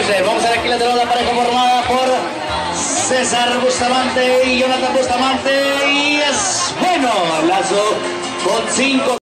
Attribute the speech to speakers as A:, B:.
A: Kessler. Vamos a ver aquí la de la pareja formada por César Bustamante y Jonathan Bustamante. Y es bueno, el lazo con 5.